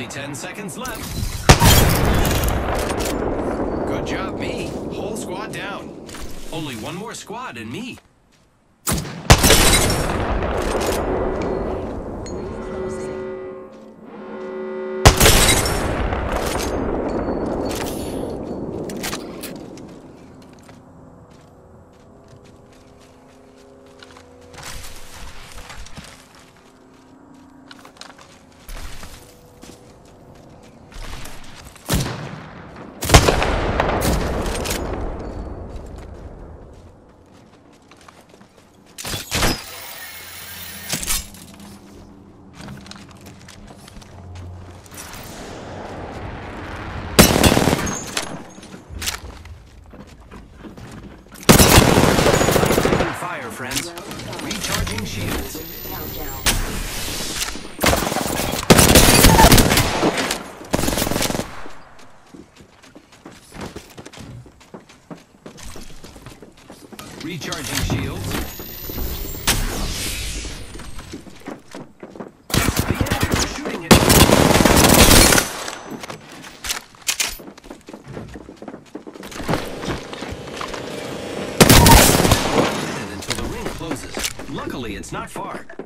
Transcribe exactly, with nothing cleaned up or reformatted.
Only ten seconds left. Good job, me. Whole squad down. Only one more squad and me. Friends, recharging shields. Recharging shields. The enemies are shooting at you. Luckily, it's not far.